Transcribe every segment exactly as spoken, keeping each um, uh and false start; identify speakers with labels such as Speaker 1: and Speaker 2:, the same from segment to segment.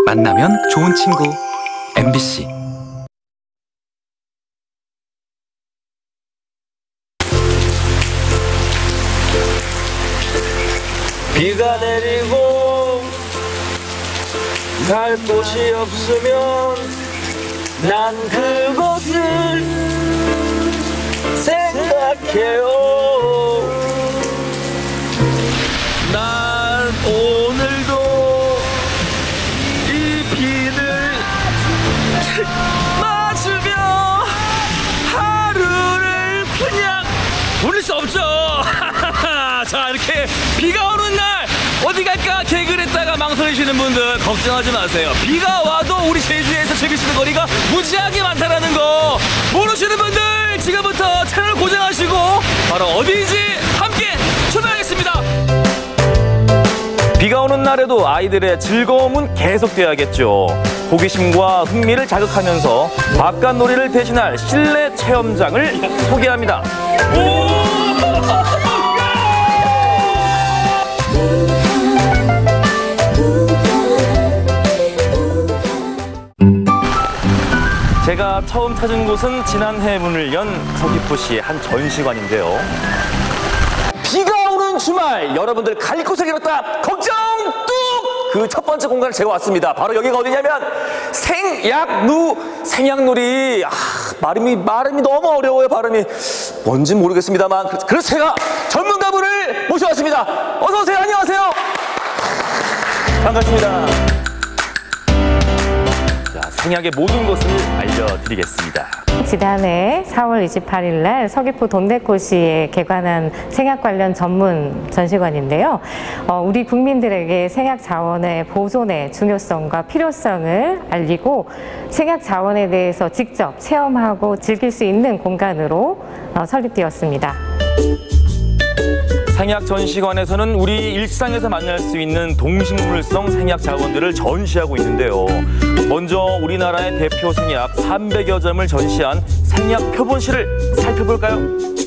Speaker 1: 만나면 좋은 친구 엠비씨.
Speaker 2: 비가 내리고 갈 곳이 없으면 난 그곳을 생각해요. 난 오늘도 이 비를 맞으며 하루를 그냥 보낼 수 없죠. 자, 이렇게 비가 오는 날 어디 갈까 계획을 했다가 망설이시는 분들 걱정하지 마세요. 비가 와도 우리 제주에서 즐길 수 있는 거리가 무지하게 많다는 거 모르시는 분들 지금부터 채널 고정하시고 바로 어디인지 함께 출발하겠습니다. 비가 오는 날에도 아이들의 즐거움은 계속돼야겠죠. 호기심과 흥미를 자극하면서 바깥놀이를 대신할 실내 체험장을 소개합니다. 오! 제가 처음 찾은 곳은 지난해 문을 연 서귀포시의 한 전시관인데요. 비가 오는 주말 여러분들 갈 곳을 잃었다 걱정 뚝! 그 첫 번째 공간을 제가 왔습니다. 바로 여기가 어디냐면 생약루 생약놀이. 아, 발음이 발음이 너무 어려워요. 발음이 뭔지 모르겠습니다만 그래서 제가 전문가분을 모셔왔습니다. 어서 오세요. 안녕하세요. 반갑습니다. 생약의 모든 것을 알려드리겠습니다.
Speaker 3: 지난해 사월 이십팔일 날 서귀포 돈데코시에 개관한 생약 관련 전문 전시관인데요. 어, 우리 국민들에게 생약 자원의 보존의 중요성과 필요성을 알리고 생약 자원에 대해서 직접 체험하고 즐길 수 있는 공간으로 어, 설립되었습니다.
Speaker 2: 생약 전시관에서는 우리 일상에서 만날 수 있는 동식물성 생약 자원들을 전시하고 있는데요. 먼저 우리나라의 대표 생약 삼백여 점을 전시한 생약 표본실을 살펴볼까요?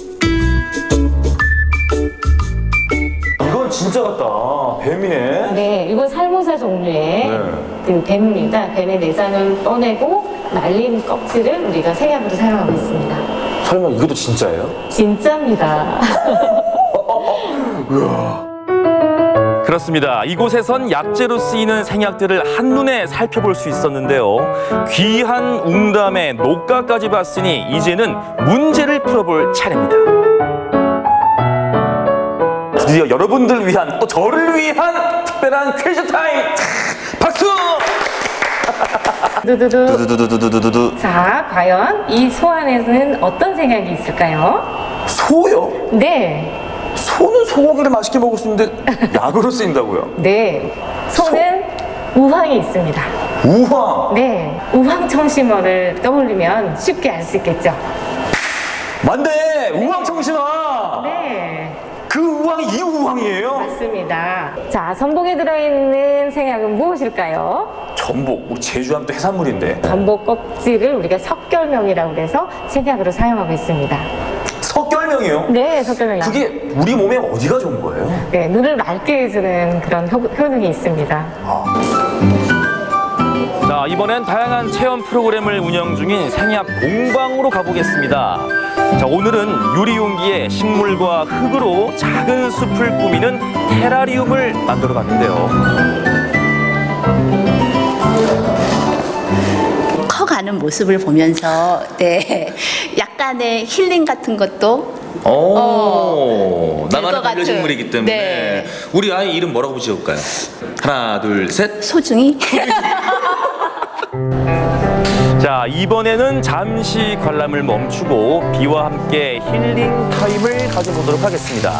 Speaker 2: 이건 진짜 같다. 뱀이네.
Speaker 3: 네, 이건 살모사 종류의 네. 그 뱀입니다. 뱀의 내장을 떠내고 말린 껍질을 우리가 생약으로 사용하고 있습니다.
Speaker 2: 설마 이것도 진짜예요?
Speaker 3: 진짜입니다.
Speaker 2: 그렇습니다. 이곳에선 약재로 쓰이는 생약들을 한눈에 살펴볼 수 있었는데요. 귀한 웅담의 녹가까지 봤으니 이제는 문제를 풀어볼 차례입니다. 드디어 여러분들 위한 또 저를 위한 특별한 퀴즈 타임! 박수!
Speaker 3: 두두두.
Speaker 2: 두두두두두두두.
Speaker 3: 자, 과연 이 소 안에는 어떤 생약이 있을까요?
Speaker 2: 소요?
Speaker 3: 네.
Speaker 2: 소는 소고기를 맛있게 먹을 수 있는데 약으로 쓰인다고요?
Speaker 3: 네. 소는 소... 우황이 있습니다.
Speaker 2: 우황?
Speaker 3: 네. 우황청심원을 떠올리면 쉽게 알 수 있겠죠?
Speaker 2: 맞네! 우황청심원!
Speaker 3: 네.
Speaker 2: 그 우황이 이 우황이에요?
Speaker 3: 맞습니다. 자, 전복에 들어있는 생약은 무엇일까요?
Speaker 2: 전복, 우리 제주하면 또 해산물인데.
Speaker 3: 전복 껍질을 우리가 석결명이라고 해서 생약으로 사용하고 있습니다.
Speaker 2: 석결명이요?
Speaker 3: 네, 석결명.
Speaker 2: 그게 우리 몸에 어디가 좋은 거예요?
Speaker 3: 네, 눈을 맑게 해주는 그런 효, 효능이 있습니다.
Speaker 2: 아. 자, 이번엔 다양한 체험 프로그램을 운영 중인 생약 공방으로 가보겠습니다. 자, 오늘은 유리 용기에 식물과 흙으로 작은 숲을 꾸미는 테라리움을 만들어 봤는데요.
Speaker 4: 커가는 모습을 보면서 네 약간의 힐링 같은 것도
Speaker 2: 오,
Speaker 4: 어,
Speaker 2: 나만의 반려식물이기 때문에.
Speaker 4: 네.
Speaker 2: 우리 아이 이름 뭐라고 지을까요? 하나, 둘, 셋.
Speaker 4: 소중히.
Speaker 2: 자, 이번에는 잠시 관람을 멈추고 비와 함께 힐링 타임을 가져보도록 하겠습니다.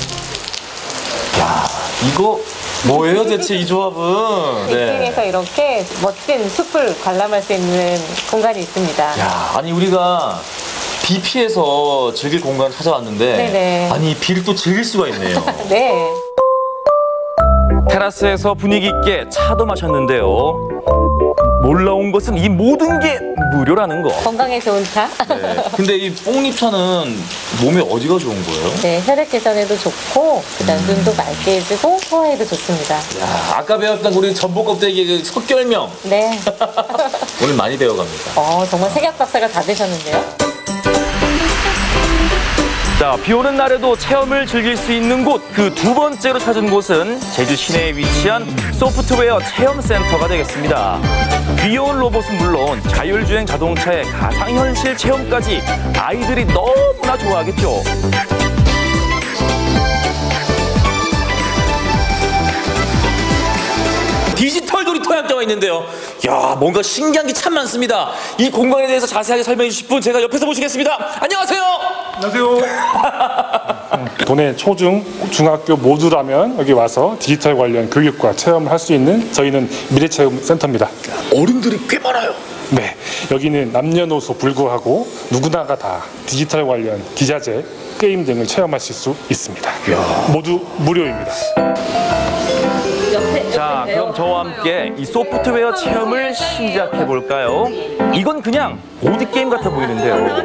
Speaker 2: 야, 이거 뭐예요 대체 이 조합은?
Speaker 3: 빅진에서 네. 이렇게 멋진 숲을 관람할 수 있는 공간이 있습니다.
Speaker 2: 야, 아니 우리가 비 피해서 즐길 공간 찾아왔는데
Speaker 3: 네네.
Speaker 2: 아니 비를 또 즐길 수가 있네요.
Speaker 3: 네.
Speaker 2: 테라스에서 분위기 있게 차도 마셨는데요. 놀라운 것은 이 모든 게 무료라는 거.
Speaker 3: 건강에 좋은 차.
Speaker 2: 네. 근데 이 뽕잎차는 몸에 어디가 좋은 거예요?
Speaker 3: 네, 혈액 개선에도 좋고 그다음 눈도 맑게 해주고 소화에도 좋습니다.
Speaker 2: 야, 아까 배웠던 우리 전복 껍데기 그 석결명.
Speaker 3: 네.
Speaker 2: 오늘 많이 배워갑니다.
Speaker 3: 어, 정말 색약 박사가 다 되셨는데요.
Speaker 2: 자, 비 오는 날에도 체험을 즐길 수 있는 곳, 그 두 번째로 찾은 곳은 제주 시내에 위치한 소프트웨어 체험센터가 되겠습니다. 귀여운 로봇은 물론 자율주행 자동차의 가상현실 체험까지 아이들이 너무나 좋아하겠죠. 디지털 놀이터 약자가 있는데요. 야, 뭔가 신기한 게 참 많습니다. 이 공간에 대해서 자세하게 설명해 주실 분 제가 옆에서 모시겠습니다. 안녕하세요.
Speaker 5: 안녕하세요. 도내 초중 중학교 모두라면 여기 와서 디지털 관련 교육과 체험을 할 수 있는 저희는 미래체험센터입니다.
Speaker 2: 어른들이 꽤 많아요.
Speaker 5: 네, 여기는 남녀노소 불구하고 누구나가 다 디지털 관련 기자재, 게임 등을 체험하실 수 있습니다. 모두 무료입니다.
Speaker 2: 자, 그럼 저와 함께 이 소프트웨어 체험을 시작해 볼까요? 이건 그냥 보드게임 같아 보이는데요.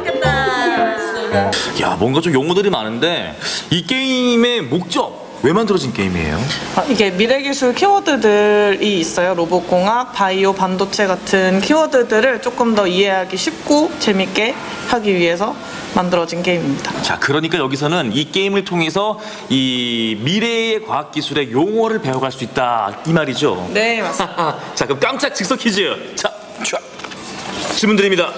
Speaker 2: 야, 뭔가 좀 용어들이 많은데 이 게임의 목적, 왜 만들어진 게임이에요?
Speaker 6: 아, 이게 미래기술 키워드들이 있어요. 로봇공학, 바이오, 반도체 같은 키워드들을 조금 더 이해하기 쉽고 재밌게 하기 위해서 만들어진 게임입니다.
Speaker 2: 자, 그러니까 여기서는 이 게임을 통해서 이 미래의 과학기술의 용어를 배워갈 수 있다, 이 말이죠?
Speaker 6: 네, 맞습니다.
Speaker 2: 자, 그럼 깜짝 즉석 퀴즈. 자, 쫙. 질문 드립니다.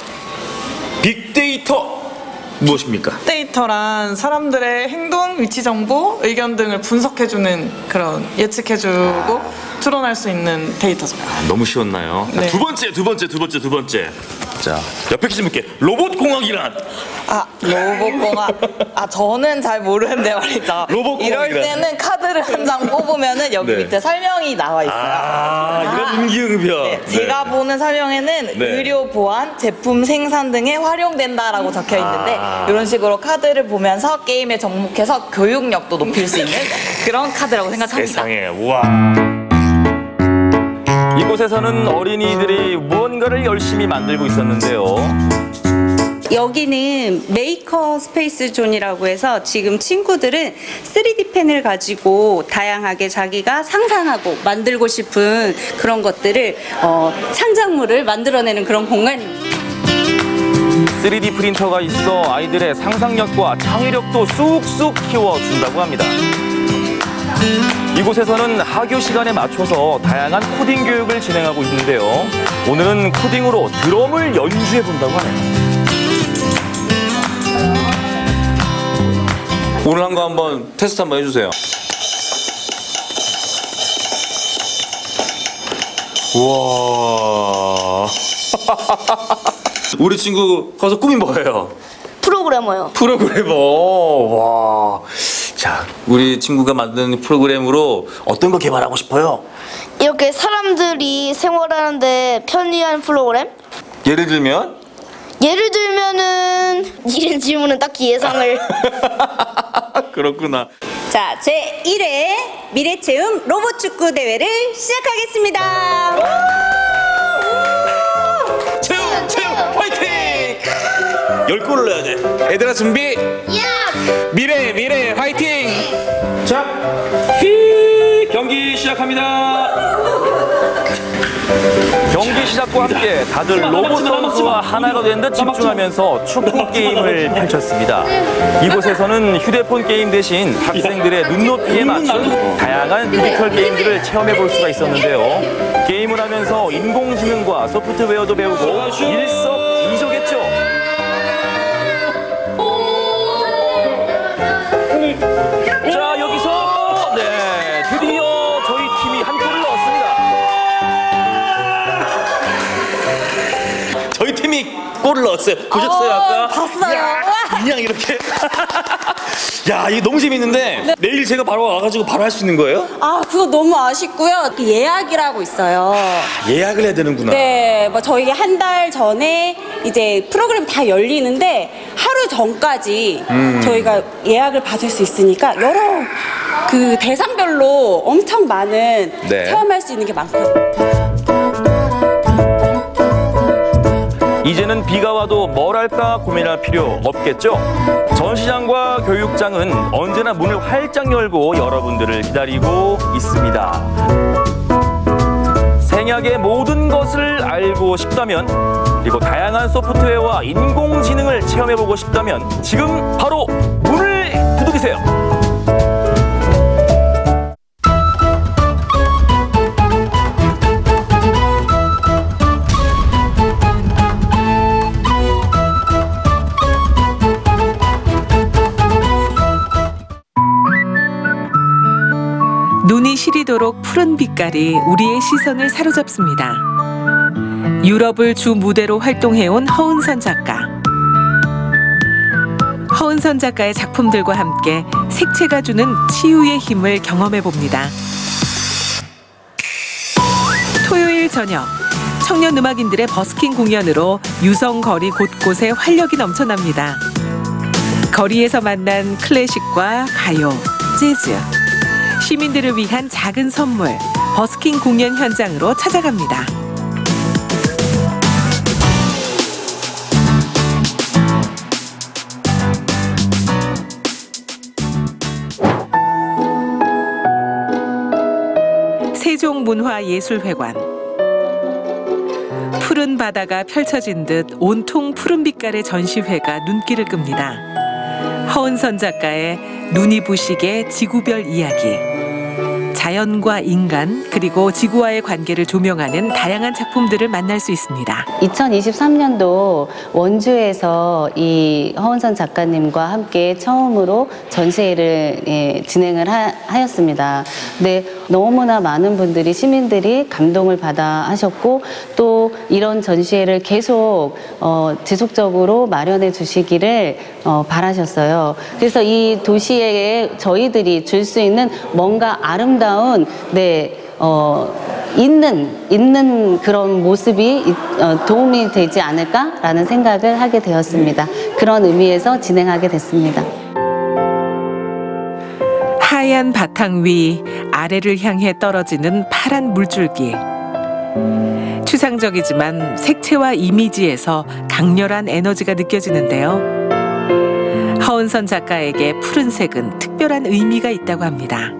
Speaker 2: 빅데이터 무엇입니까?
Speaker 6: 데이터란 사람들의 행동, 위치 정보, 의견 등을 분석해주는 그런 예측해주고 추론할 수 있는 데이터죠.
Speaker 2: 아, 너무 쉬웠나요? 자,
Speaker 6: 네.
Speaker 2: 두 번째, 두 번째, 두 번째, 두 번째. 자, 옆에 계신 분께 로봇공학이란?
Speaker 7: 아, 로봇공학. 아, 저는 잘 모르는데 말이죠.
Speaker 2: 로봇공학이란?
Speaker 7: 이럴 때는 카드를 한 장 뽑으면은 여기
Speaker 2: 네.
Speaker 7: 밑에 설명이 나와 있어요.
Speaker 2: 아, 이런 임기응변.
Speaker 7: 네, 제가 보는 설명에는
Speaker 2: 네.
Speaker 7: 의료 보안, 제품 생산 등에 활용된다라고 적혀 있는데
Speaker 2: 아.
Speaker 7: 이런 식으로 카드를 보면서 게임에 접목해서 교육력도 높일 수 있는 그런 카드라고 생각합니다.
Speaker 2: 세상에, 우와. 이곳에서는 어린이들이 무언가를 열심히 만들고 있었는데요.
Speaker 8: 여기는 메이커 스페이스 존이라고 해서 지금 친구들은 쓰리디 펜을 가지고 다양하게 자기가 상상하고 만들고 싶은 그런 것들을 어, 창작물을 만들어내는 그런 공간입니다.
Speaker 2: 쓰리디 프린터가 있어 아이들의 상상력과 창의력도 쑥쑥 키워준다고 합니다. 이곳에서는 하교 시간에 맞춰서 다양한 코딩 교육을 진행하고 있는데요. 오늘은 코딩으로 드럼을 연주해 본다고 하네요. 오늘 한 거 한번 테스트 한번 해주세요. 우와. 우리 친구 가서 꿈이 뭐예요?
Speaker 9: 프로그래머요.
Speaker 2: 프로그래머. 와. 자, 우리 친구가 만든 프로그램으로 어떤 거 개발하고 싶어요?
Speaker 9: 이렇게 사람들이 생활하는데 편리한 프로그램?
Speaker 2: 예를 들면?
Speaker 9: 예를 들면은 이런 질문은 딱히 예상을
Speaker 2: 그렇구나.
Speaker 8: 자, 제일 회 미래체험 로봇축구 대회를 시작하겠습니다.
Speaker 2: 체험, 체험, 화이팅! 열 골을 넣어야 돼. 얘들아, 준비.
Speaker 9: 야!
Speaker 2: 미래, 미래, 화이팅! 자, 휘! 경기 시작합니다. 경기 시작과 함께 다들 로봇 선수와 하나가 된 듯 집중하면서 축구 게임을 펼쳤습니다. 이곳에서는 휴대폰 게임 대신 학생들의 눈높이에 맞춘 다양한 디지털 게임들을 체험해 볼 수가 있었는데요. 게임을 하면서 인공지능과 소프트웨어도 배우고 일석이조겠죠. 자, 여기서 네, 드디어 저희 팀이 한 골을 넣었습니다. 저희 팀이 골을 넣었어요. 보셨어요, 아까?
Speaker 7: 봤어요.
Speaker 2: 그냥 이렇게. 야, 이게 너무 재밌는데 내일 제가 바로 와가지고 바로 할 수 있는 거예요?
Speaker 8: 아, 그거 너무 아쉽고요. 그 예약이라고 있어요.
Speaker 2: 예약을 해야 되는구나.
Speaker 8: 네, 뭐 저희 한 달 전에 이제 프로그램 다 열리는데 하루 전까지
Speaker 2: 음.
Speaker 8: 저희가 예약을 받을 수 있으니까 여러 그 대상별로 엄청 많은
Speaker 2: 네.
Speaker 8: 체험할 수 있는 게 많거든요.
Speaker 2: 이제는 비가 와도 뭘 할까 고민할 필요 없겠죠? 전시장과 교육장은 언제나 문을 활짝 열고 여러분들을 기다리고 있습니다. 생약의 모든 것을 알고 싶다면, 그리고 다양한 소프트웨어와 인공지능을 체험해보고 싶다면 지금 바로 문을 두드리세요.
Speaker 10: 눈이 시리도록 푸른 빛깔이 우리의 시선을 사로잡습니다. 유럽을 주 무대로 활동해온 허은선 작가. 허은선 작가의 작품들과 함께 색채가 주는 치유의 힘을 경험해봅니다. 토요일 저녁, 청년 음악인들의 버스킹 공연으로 유성 거리 곳곳에 활력이 넘쳐납니다. 거리에서 만난 클래식과 가요, 재즈, 시민들을 위한 작은 선물, 버스킹 공연 현장으로 찾아갑니다. 세종문화예술회관. 푸른 바다가 펼쳐진 듯 온통 푸른 빛깔의 전시회가 눈길을 끕니다. 허은선 작가의 눈이 부시게 지구별 이야기. 자연과 인간, 그리고 지구와의 관계를 조명하는 다양한 작품들을 만날 수 있습니다.
Speaker 11: 이천이십삼 년도 원주에서 이 허은선 작가님과 함께 처음으로 전시회를 예, 진행을 하, 하였습니다. 근데 너무나 많은 분들이, 시민들이 감동을 받아 하셨고, 또 이런 전시회를 계속 어, 지속적으로 마련해 주시기를 어, 바라셨어요. 그래서 이 도시에 저희들이 줄 수 있는 뭔가 아름다운 네, 어, 있는, 있는 그런 모습이 어, 도움이 되지 않을까라는 생각을 하게 되었습니다. 그런 의미에서 진행하게 됐습니다.
Speaker 10: 하얀 바탕 위 아래를 향해 떨어지는 파란 물줄기. 추상적이지만 색채와 이미지에서 강렬한 에너지가 느껴지는데요. 허은선 작가에게 푸른색은 특별한 의미가 있다고 합니다.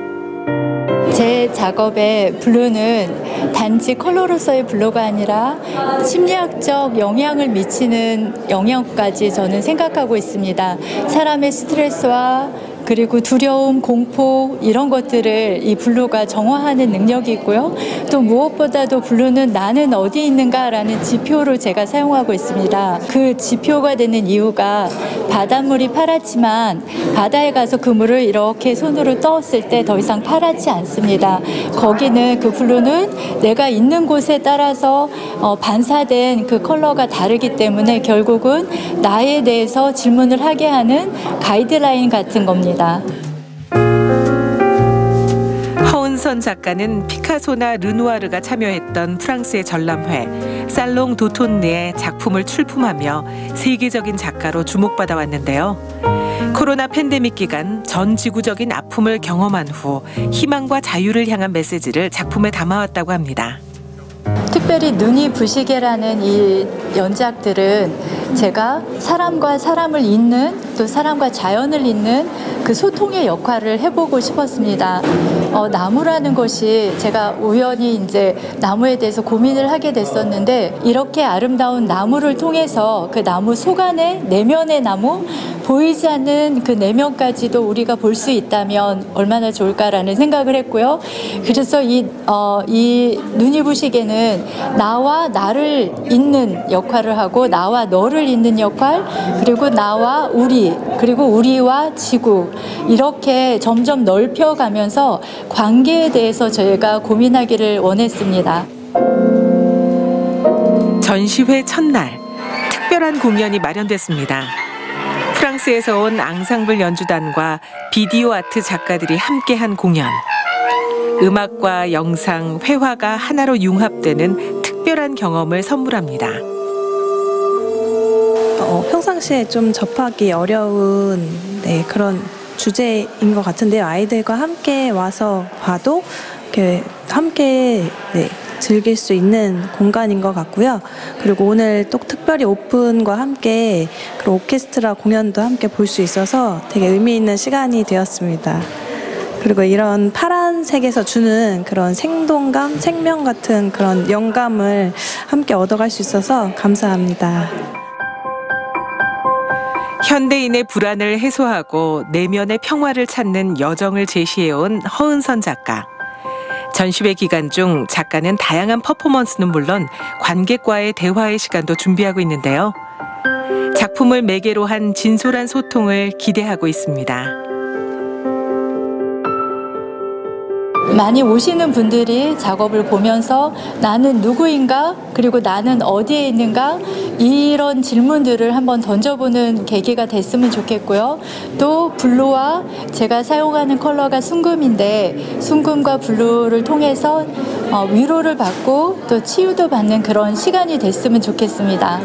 Speaker 12: 제 작업의 블루는 단지 컬러로서의 블루가 아니라 심리학적 영향을 미치는 영역까지 저는 생각하고 있습니다. 사람의 스트레스와 그리고 두려움, 공포 이런 것들을 이 블루가 정화하는 능력이 있고요. 또 무엇보다도 블루는 나는 어디 있는가라는 지표로 제가 사용하고 있습니다. 그 지표가 되는 이유가 바닷물이 파랗지만 바다에 가서 그 물을 이렇게 손으로 떠왔을 때 더 이상 파랗지 않습니다. 거기는 그 블루는 내가 있는 곳에 따라서 어, 반사된 그 컬러가 다르기 때문에 결국은 나에 대해서 질문을 하게 하는 가이드라인 같은 겁니다.
Speaker 10: 허은선 작가는 피카소나 르누아르가 참여했던 프랑스의 전람회 살롱 도톤느의 작품을 출품하며 세계적인 작가로 주목받아 왔는데요. 코로나 팬데믹 기간 전 지구적인 아픔을 경험한 후 희망과 자유를 향한 메시지를 작품에 담아왔다고 합니다.
Speaker 12: 특별히 눈이 부시게라는 이 연작들은 제가 사람과 사람을 잇는, 또 사람과 자연을 잇는 그 소통의 역할을 해보고 싶었습니다. 어, 나무라는 것이 제가 우연히 이제 나무에 대해서 고민을 하게 됐었는데, 이렇게 아름다운 나무를 통해서 그 나무 속 안에 내면의 나무, 보이지 않는 그 내면까지도 우리가 볼 수 있다면 얼마나 좋을까라는 생각을 했고요. 그래서 이, 어, 이 눈이 부시게는 나와 나를 잇는 역할을 하고, 나와 너를 잇는 역할, 그리고 나와 우리, 그리고 우리와 지구, 이렇게 점점 넓혀가면서 관계에 대해서 저희가 고민하기를 원했습니다.
Speaker 10: 전시회 첫날 특별한 공연이 마련됐습니다. 프랑스에서 온 앙상블 연주단과 비디오 아트 작가들이 함께한 공연. 음악과 영상, 회화가 하나로 융합되는 특별한 경험을 선물합니다.
Speaker 13: 어, 평상시에 좀 접하기 어려운 네, 그런 주제인 것 같은데요. 아이들과 함께 와서 봐도 이렇게 함께 네, 즐길 수 있는 공간인 것 같고요. 그리고 오늘 또 특별히 오픈과 함께 그리고 오케스트라 공연도 함께 볼 수 있어서 되게 의미 있는 시간이 되었습니다. 그리고 이런 파란색에서 주는 그런 생동감, 생명 같은 그런 영감을 함께 얻어갈 수 있어서 감사합니다.
Speaker 10: 현대인의 불안을 해소하고 내면의 평화를 찾는 여정을 제시해온 허은선 작가. 전시회 기간 중 작가는 다양한 퍼포먼스는 물론 관객과의 대화의 시간도 준비하고 있는데요. 작품을 매개로 한 진솔한 소통을 기대하고 있습니다.
Speaker 12: 많이 오시는 분들이 작업을 보면서 나는 누구인가, 그리고 나는 어디에 있는가, 이런 질문들을 한번 던져보는 계기가 됐으면 좋겠고요. 또 블루와 제가 사용하는 컬러가 순금인데 순금과 블루를 통해서 위로를 받고 또 치유도 받는 그런 시간이 됐으면 좋겠습니다.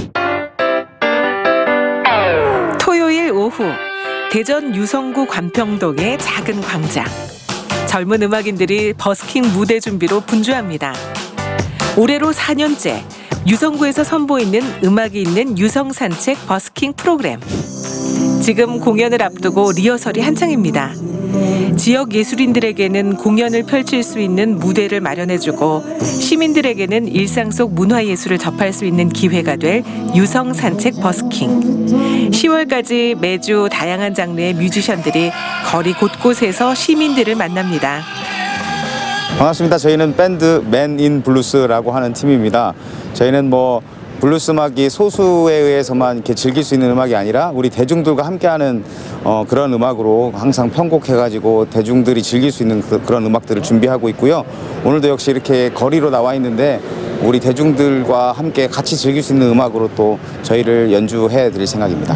Speaker 10: 토요일 오후 대전 유성구 관평동의 작은 광장. 젊은 음악인들이 버스킹 무대 준비로 분주합니다. 올해로 사 년째 유성구에서 선보이는 음악이 있는 유성산책 버스킹 프로그램. 지금 공연을 앞두고 리허설이 한창입니다. 지역 예술인들에게는 공연을 펼칠 수 있는 무대를 마련해주고 시민들에게는 일상 속 문화예술을 접할 수 있는 기회가 될 유성산책 버스킹. 시월까지 매주 다양한 장르의 뮤지션들이 거리 곳곳에서 시민들을 만납니다.
Speaker 14: 반갑습니다. 저희는 밴드 맨 인 블루스라고 하는 팀입니다. 저희는 뭐 블루스 음악이 소수에 의해서만 이렇게 즐길 수 있는 음악이 아니라 우리 대중들과 함께하는 어, 그런 음악으로 항상 편곡해가지고 대중들이 즐길 수 있는 그, 그런 음악들을 준비하고 있고요. 오늘도 역시 이렇게 거리로 나와 있는데 우리 대중들과 함께 같이 즐길 수 있는 음악으로 또 저희를 연주해 드릴 생각입니다.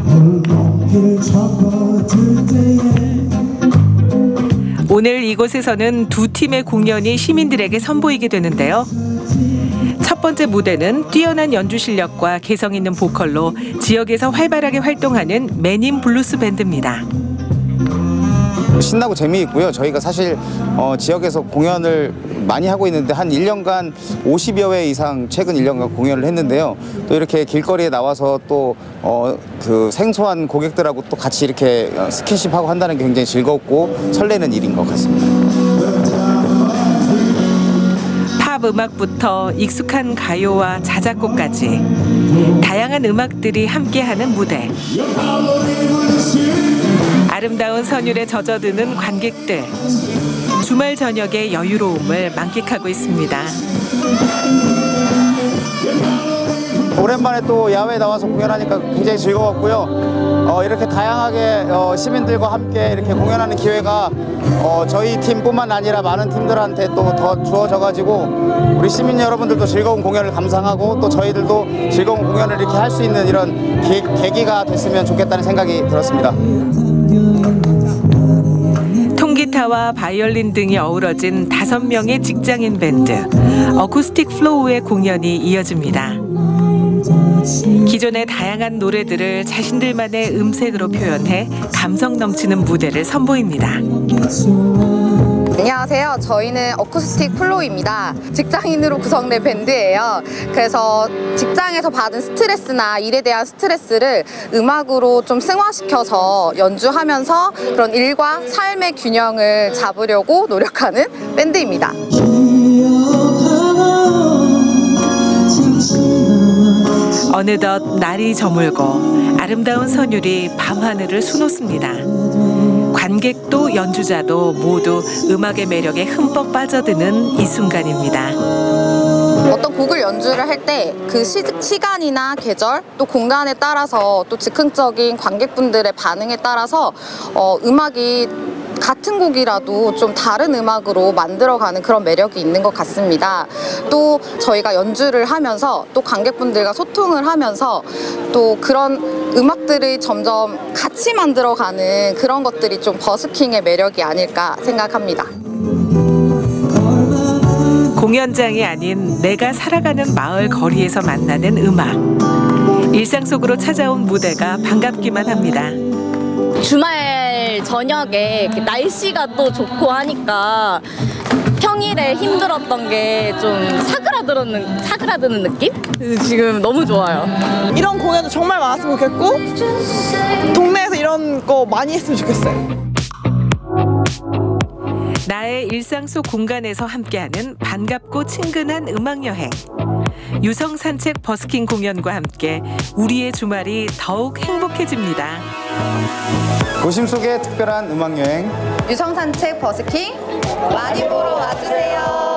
Speaker 10: 오늘 이곳에서는 두 팀의 공연이 시민들에게 선보이게 되는데요. 첫 번째 무대는 뛰어난 연주 실력과 개성 있는 보컬로 지역에서 활발하게 활동하는 맨 인 블루스 밴드입니다.
Speaker 14: 신나고 재미있고요. 저희가 사실 어, 지역에서 공연을 많이 하고 있는데 한 일 년간 오십여 회 이상 최근 일 년간 공연을 했는데요. 또 이렇게 길거리에 나와서 또 어, 그 생소한 고객들하고 또 같이 이렇게 스킨십하고 한다는 게 굉장히 즐겁고 설레는 일인 것 같습니다.
Speaker 10: 팝 음악부터 익숙한 가요와 자작곡까지 다양한 음악들이 함께하는 무대. 아름다운 선율에 젖어드는 관객들. 주말 저녁의 여유로움을 만끽하고 있습니다.
Speaker 14: 오랜만에 또 야외에 나와서 공연하니까 굉장히 즐거웠고요. 어, 이렇게 다양하게 어, 시민들과 함께 이렇게 공연하는 기회가 어, 저희 팀뿐만 아니라 많은 팀들한테 또 더 주어져가지고 우리 시민 여러분들도 즐거운 공연을 감상하고 또 저희들도 즐거운 공연을 이렇게 할 수 있는 이런 기, 계기가 됐으면 좋겠다는 생각이 들었습니다.
Speaker 10: 통기타와 바이올린 등이 어우러진 다섯 명의 직장인 밴드 어쿠스틱 플로우의 공연이 이어집니다. 기존의 다양한 노래들을 자신들만의 음색으로 표현해 감성 넘치는 무대를 선보입니다.
Speaker 15: 안녕하세요. 저희는 어쿠스틱 플로우입니다. 직장인으로 구성된 밴드예요. 그래서 직장에서 받은 스트레스나 일에 대한 스트레스를 음악으로 좀 승화시켜서 연주하면서 그런 일과 삶의 균형을 잡으려고 노력하는 밴드입니다.
Speaker 10: 어느덧 날이 저물고 아름다운 선율이 밤하늘을 수놓습니다. 관객도 연주자도 모두 음악의 매력에 흠뻑 빠져드는 이 순간입니다.
Speaker 15: 어떤 곡을 연주를 할 때 그 시간이나 계절 또 공간에 따라서 또 즉흥적인 관객분들의 반응에 따라서 어, 음악이 같은 곡이라도 좀 다른 음악으로 만들어가는 그런 매력이 있는 것 같습니다. 또 저희가 연주를 하면서 또 관객분들과 소통을 하면서 또 그런 음악들을 점점 같이 만들어가는 그런 것들이 좀 버스킹의 매력이 아닐까 생각합니다.
Speaker 10: 공연장이 아닌 내가 살아가는 마을 거리에서 만나는 음악. 일상 속으로 찾아온 무대가 반갑기만 합니다.
Speaker 9: 주말 저녁에 날씨가 또 좋고 하니까 평일
Speaker 16: 생일에 힘들었던 게 좀 사그라드는, 사그라드는 느낌? 지금 너무 좋아요.
Speaker 6: 이런 공연도 정말 많았으면 좋겠고 동네에서 이런 거 많이 했으면 좋겠어요.
Speaker 10: 나의 일상 속 공간에서 함께하는 반갑고 친근한 음악여행. 유성 산책 버스킹 공연과 함께 우리의 주말이 더욱 행복해집니다.
Speaker 14: 도심 속의 특별한 음악여행
Speaker 15: 유성 산책 버스킹 많이 보러 와주세요.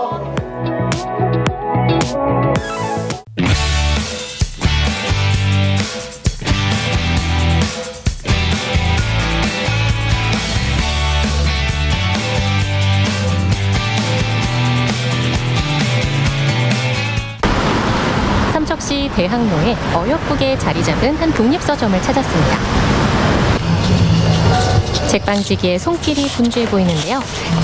Speaker 17: 삼척시 대학로에 어역국에 자리 잡은 한 독립서점을 찾았습니다. 책방지기에 손길이 분주해 보이는데요.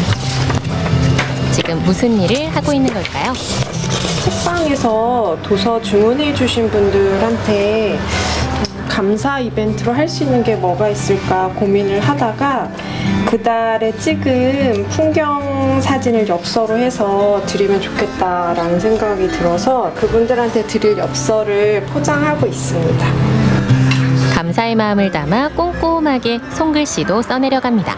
Speaker 17: 지금 무슨 일을 하고 있는 걸까요?
Speaker 18: 책방에서 도서 주문해 주신 분들한테 감사 이벤트로 할 수 있는 게 뭐가 있을까 고민을 하다가 그달에 찍은 풍경 사진을 엽서로 해서 드리면 좋겠다라는 생각이 들어서 그분들한테 드릴 엽서를 포장하고 있습니다.
Speaker 17: 감사의 마음을 담아 꼼꼼하게 손글씨도 써내려갑니다.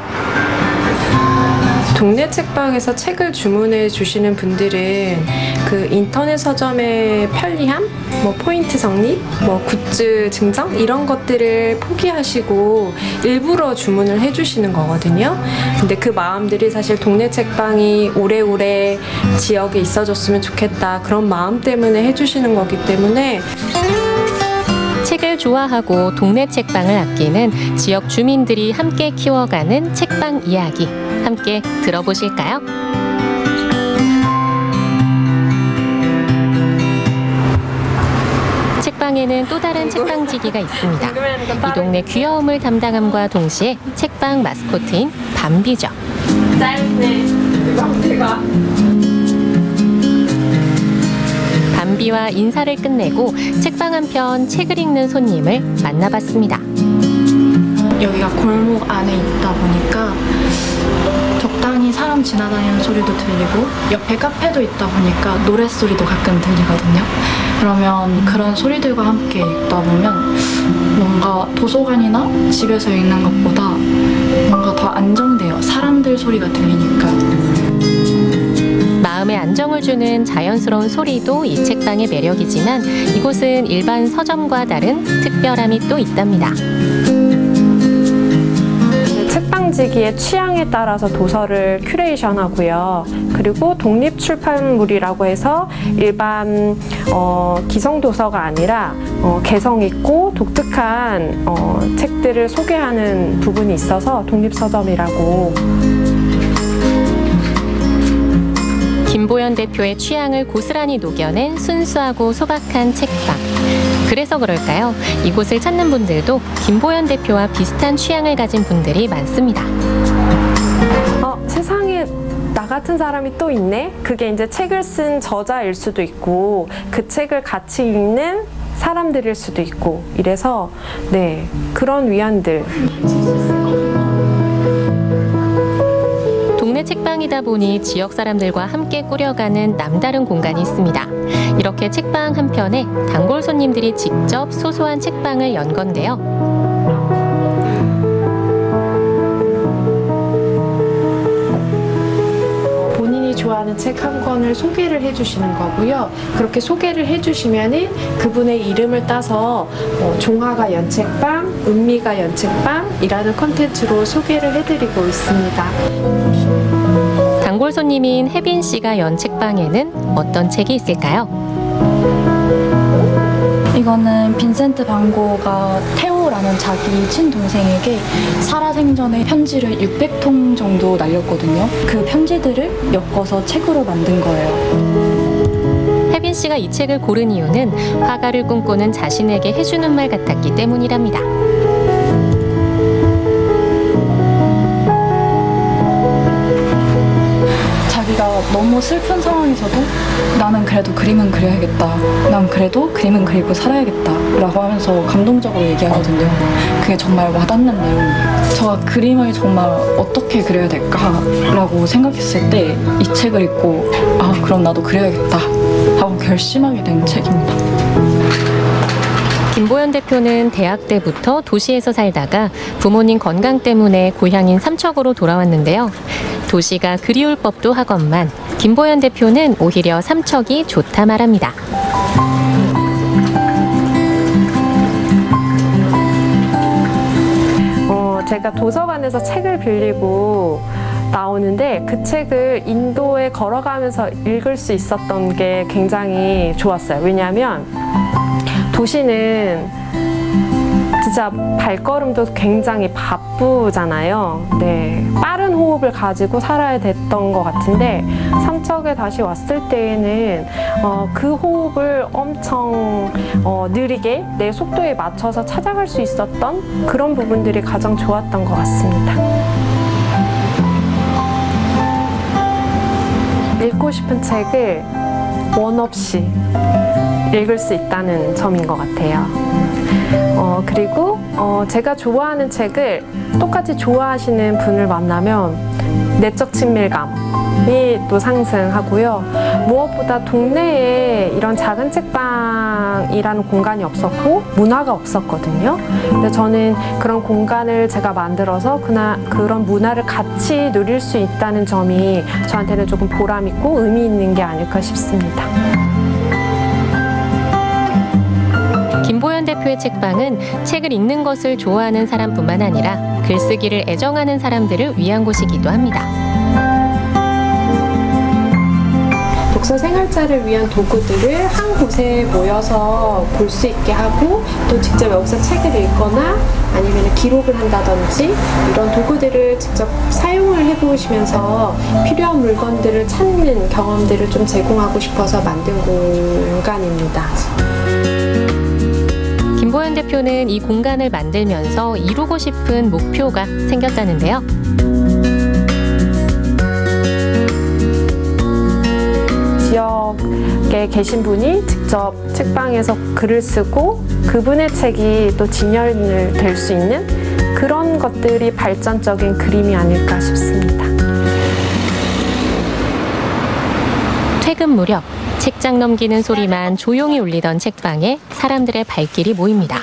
Speaker 18: 동네 책방에서 책을 주문해 주시는 분들은 그 인터넷 서점의 편리함, 뭐 포인트 적립, 뭐 굿즈 증정 이런 것들을 포기하시고 일부러 주문을 해주시는 거거든요. 근데 그 마음들이 사실 동네 책방이 오래오래 지역에 있어줬으면 좋겠다 그런 마음 때문에 해주시는 거기 때문에
Speaker 17: 책을 좋아하고 동네 책방을 아끼는 지역 주민들이 함께 키워가는 책방 이야기 함께 들어보실까요? 책방에는 또 다른 책방지기가 있습니다. 이 동네 귀여움을 담당함과 동시에 책방 마스코트인 밤비죠. 밤비와 인사를 끝내고 책방 한편 책을 읽는 손님을 만나봤습니다.
Speaker 19: 여기가 골목 안에 있다 보니까 적당히 사람 지나다니는 소리도 들리고 옆에 카페도 있다 보니까 노랫소리도 가끔 들리거든요. 그러면 그런 소리들과 함께 읽다 보면 뭔가 도서관이나 집에서 읽는 것보다 뭔가 더 안정돼요. 사람들 소리가 들리니까.
Speaker 17: 마음에 안정을 주는 자연스러운 소리도 이 책방의 매력이지만 이곳은 일반 서점과 다른 특별함이 또 있답니다.
Speaker 18: 책방지기의 취향에 따라서 도서를 큐레이션하고요. 그리고 독립출판물이라고 해서 일반 어, 기성도서가 아니라 어, 개성 있고 독특한 어, 책들을 소개하는 부분이 있어서 독립서점이라고.
Speaker 17: 김보연 대표의 취향을 고스란히 녹여낸 순수하고 소박한 책방. 그래서 그럴까요? 이곳을 찾는 분들도 김보연 대표와 비슷한 취향을 가진 분들이 많습니다.
Speaker 18: 어, 세상에 나 같은 사람이 또 있네? 그게 이제 책을 쓴 저자일 수도 있고 그 책을 같이 읽는 사람들일 수도 있고 이래서 네, 그런 위안들.
Speaker 17: 동네 책방이다 보니 지역 사람들과 함께 꾸려가는 남다른 공간이 있습니다. 이렇게 책방 한편에 단골 손님들이 직접 소소한 책방을 연 건데요.
Speaker 18: 본인이 좋아하는 책 한 권을 소개를 해주시는 거고요. 그렇게 소개를 해주시면은 그분의 이름을 따서 어, 종화가 연 책방, 은미가 연 책방이라는 콘텐츠로 소개를 해드리고 있습니다.
Speaker 17: 단골 손님인 혜빈 씨가 연 책방에는 어떤 책이 있을까요?
Speaker 19: 이거는 빈센트 반 고흐가 테오라는 자기 친동생에게 살아생전에 편지를 육백 통 정도 날렸거든요. 그 편지들을 엮어서 책으로 만든 거예요.
Speaker 17: 혜빈 씨가 이 책을 고른 이유는 화가를 꿈꾸는 자신에게 해주는 말 같았기 때문이랍니다.
Speaker 19: 자기가 너무 슬픈 상황에서도 나는 그래도 그림은 그려야겠다. 난 그래도 그림은 그리고 살아야겠다. 라고 하면서 감동적으로 얘기하거든요. 그게 정말 와닿는 내용이에요. 저 그림을 정말 어떻게 그려야 될까라고 생각했을 때 이 책을 읽고 아 그럼 나도 그려야겠다 하고 결심하게 된 책입니다.
Speaker 17: 김보연 대표는 대학 때부터 도시에서 살다가 부모님 건강 때문에 고향인 삼척으로 돌아왔는데요. 도시가 그리울 법도 하건만 김보연 대표는 오히려 삼척이 좋다 말합니다.
Speaker 20: 어, 제가 도서관에서 책을 빌리고 나오는데 그 책을 인도에 걸어가면서 읽을 수 있었던 게 굉장히 좋았어요. 왜냐하면 도시는 진짜 발걸음도 굉장히 바쁘잖아요. 네, 빠른 호흡을 가지고 살아야 됐던 것 같은데 삼척에 다시 왔을 때에는 어, 그 호흡을 엄청 어, 느리게 내 속도에 맞춰서 찾아갈 수 있었던 그런 부분들이 가장 좋았던 것 같습니다. 읽고 싶은 책을 원 없이 읽을 수 있다는 점인 것 같아요. 어, 그리고 어, 제가 좋아하는 책을 똑같이 좋아하시는 분을 만나면 내적 친밀감이 또 상승하고요. 무엇보다 동네에 이런 작은 책방이라는 공간이 없었고 문화가 없었거든요. 근데 저는 그런 공간을 제가 만들어서 그나, 그런 문화를 같이 누릴 수 있다는 점이 저한테는 조금 보람 있고 의미 있는 게 아닐까 싶습니다.
Speaker 17: 김보연 대표의 책방은 책을 읽는 것을 좋아하는 사람뿐만 아니라 글쓰기를 애정하는 사람들을 위한 곳이기도 합니다.
Speaker 20: 독서 생활자를 위한 도구들을 한 곳에 모여서 볼 수 있게 하고 또 직접 여기서 책을 읽거나 아니면 기록을 한다든지 이런 도구들을 직접 사용을 해보시면서 필요한 물건들을 찾는 경험들을 좀 제공하고 싶어서 만든 공간입니다.
Speaker 17: 김보연 대표는 이 공간을 만들면서 이루고 싶은 목표가 생겼다는데요.
Speaker 20: 지역에 계신 분이 직접 책방에서 글을 쓰고 그분의 책이 또 진열을 될 수 있는 그런 것들이 발전적인 그림이 아닐까 싶습니다.
Speaker 17: 퇴근 무렵 책장 넘기는 소리만 조용히 울리던 책방에 사람들의 발길이 모입니다.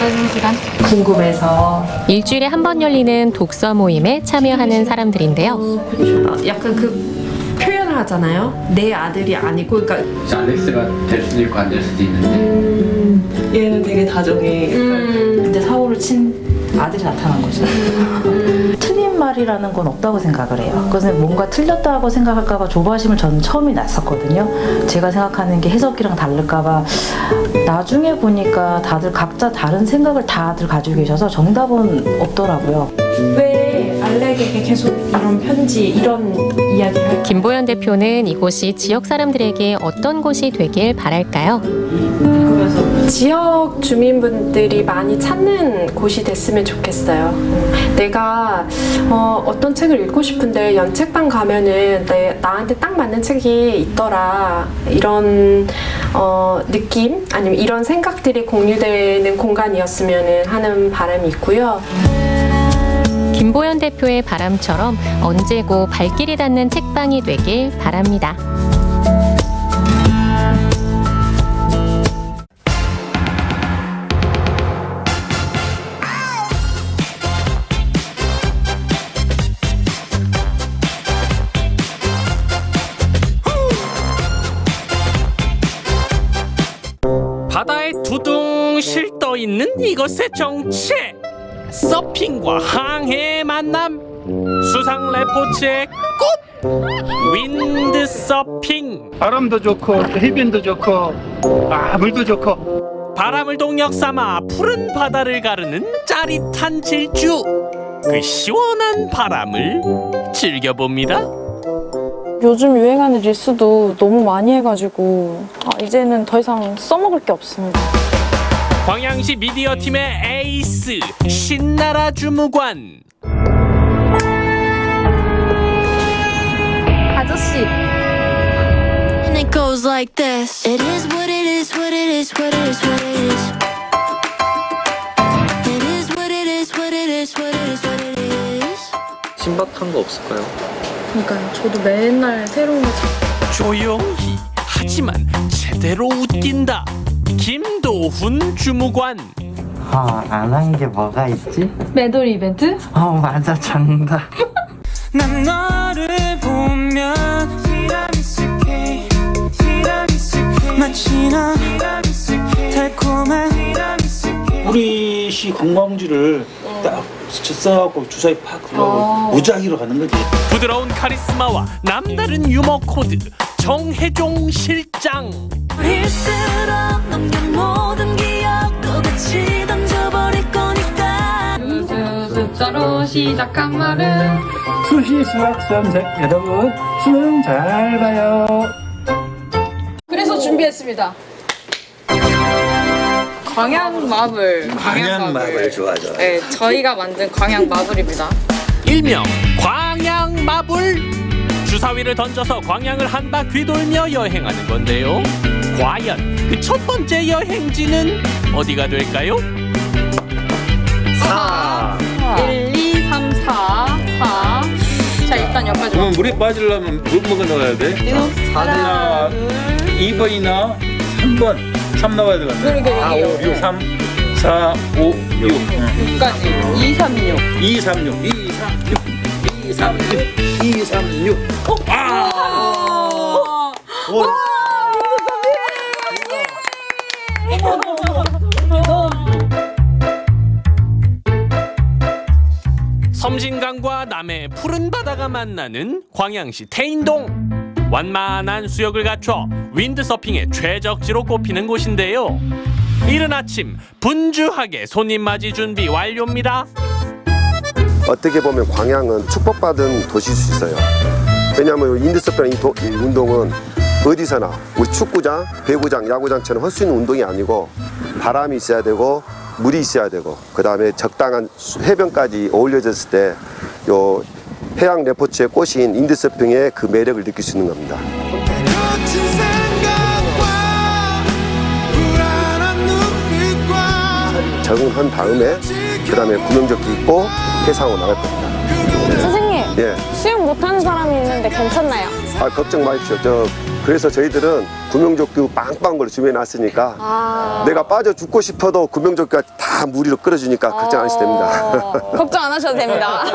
Speaker 21: 궁금해서
Speaker 17: 일주일에 한 번 열리는 독서 모임에 참여하는 사람들인데요.
Speaker 21: 어, 약간 그 표현을 하잖아요. 내 아들이 아니고 그러니까
Speaker 22: 알렉스가 될 수도 있고 안 될 수도 있는데
Speaker 6: 음, 얘는 되게 다정해.
Speaker 21: 음.
Speaker 23: 근데 사고를 친 아들이 나타난 거죠. 틀린 말이라는 건 없다고 생각을 해요. 그래서 뭔가 틀렸다고 생각할까봐 조바심을 저는 처음에 났었거든요. 제가 생각하는 게 해석이랑 다를까봐. 나중에 보니까 다들 각자 다른 생각을 다들 가지고 계셔서 정답은 없더라고요.
Speaker 20: 왜 알렉에게 계속 이런 편지, 이런 이야기를 할까요?
Speaker 17: 김보연 대표는 이곳이 지역 사람들에게 어떤 곳이 되길 바랄까요?
Speaker 20: 지역 주민분들이 많이 찾는 곳이 됐으면 좋겠어요. 내가 어, 어떤 책을 읽고 싶은데 연책방 가면은 내, 나한테 딱 맞는 책이 있더라. 이런 어, 느낌 아니면 이런 생각들이 공유되는 공간이었으면 하는 바람이 있고요.
Speaker 17: 김보연 대표의 바람처럼 언제고 발길이 닿는 책방이 되길 바랍니다.
Speaker 24: 바다에 두둥실 떠있는 이것의 정체, 서핑과 항해의 만남, 수상 레포츠의 꽃, 윈드 서핑.
Speaker 25: 바람도 좋고 해변도 좋고 아 물도 좋고
Speaker 24: 바람을 동력 삼아 푸른 바다를 가르는 짜릿한 질주, 그 시원한 바람을 즐겨봅니다.
Speaker 26: 요즘 유행하는 릴스도 너무 많이 해가지고 아, 이제는 더 이상 써먹을 게 없습니다.
Speaker 24: 광양시 미디어팀의 에이스 신나라 주무관.
Speaker 16: 아저씨,
Speaker 1: guess it is what it is, what it is, what it is, what it is. It is what it is, what it is, what it is, what it is.
Speaker 2: 신박한 거 없을까요?
Speaker 26: 그러니까요. 저도 맨날 새로운 거 찾...
Speaker 24: 조용히 하지만 제대로 웃긴다. 김도훈 주무관.
Speaker 3: 아, 안 한 게 뭐가 있지?
Speaker 19: 매돌 이벤트?
Speaker 3: 어, 맞아, 정답.
Speaker 1: 난 너를 보면 티라미수 케이크, 티라미수 케이크, 마치 너 달콤한 티라미수 케이크.
Speaker 25: 우리 시 관광지를 딱 써갖고 주사위 팍 하고 무작위로 가는 거지.
Speaker 24: 부드러운 카리스마와 남다른 유머 코드 정혜종 실장.
Speaker 1: 우리 쓸어 넘긴 모든 기억도 같이 던져버릴 거니까.
Speaker 19: 숫자로 시작한 말은
Speaker 25: 수시 수학 수험생 여러분 수능 잘 봐요.
Speaker 4: 그래서 준비했습니다. 광양 마블.
Speaker 25: 광양 마블 좋아져.
Speaker 4: 네, 저희가 만든 광양 마블입니다.
Speaker 24: 일명 광양 마블. 주사위를 던져서 광양을 한 바퀴 돌며 여행하는 건데요. 과연 그 첫 번째 여행지는 어디가 될까요?
Speaker 4: 사. 일, 이, 삼, 사. 사. 자, 일단 여기까지.
Speaker 25: 그러면 물에 빠지려면 몇 번가 넣어야 돼? 하나, 이 번이나 삼 번. 삼 나와야 되겠네.
Speaker 4: 그러게,
Speaker 25: 사, 오,
Speaker 4: 여기요.
Speaker 25: 육, 삼, 사, 오, 육.
Speaker 4: 육까지. 이, 삼, 육.
Speaker 25: 이, 삼, 육. 이, 삼, 육. 이, 삼, 육. 이, 삼, 육. 아! 오.
Speaker 24: 섬진강과 남해 푸른 바다가 만나는 광양시 태인동. 완만한 수역을 갖춰 윈드서핑의 최적지로 꼽히는 곳인데요. 이른 아침 분주하게 손님 맞이 준비 완료입니다.
Speaker 5: 어떻게 보면 광양은 축복받은 도시일 수 있어요. 왜냐하면 윈드서핑 운동은 어디서나 우리 축구장, 배구장, 야구장처럼 할 수 있는 운동이 아니고 바람이 있어야 되고 물이 있어야 되고 그 다음에 적당한 해변까지 어울려졌을 때 요 해양 레포츠의 꽃인 윈드서핑의 그 매력을 느낄 수 있는 겁니다. 적응한 다음에 그 다음에 구명조끼 입고 해상으로 나갈 겁니다.
Speaker 26: 선생님,
Speaker 5: 예.
Speaker 26: 수영 못하는 사람이 있는데 괜찮나요?
Speaker 5: 아, 걱정 마십시오. 저 그래서 저희들은 구명조끼 빵빵 걸 준비해 놨으니까
Speaker 26: 아...
Speaker 5: 내가 빠져 죽고 싶어도 구명조끼가 다 무리로 끌어주니까 걱정 안 하셔도 됩니다.
Speaker 26: 걱정 안 하셔도 됩니다.